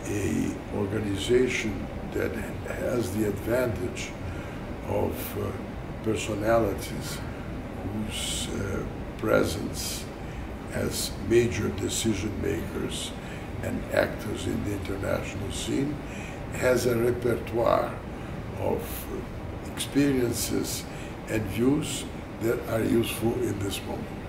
a organization that has the advantage of personalities whose presence as major decision makers and actors in the international scene has a repertoire of experiences and views that are useful in this moment.